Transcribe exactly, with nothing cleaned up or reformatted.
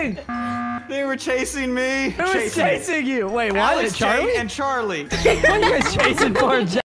doing? They were chasing me. Who was chasing, chasing you? Wait, what? Alex, Charlie? Jay, and Charlie. What are you guys chasing for, Jack?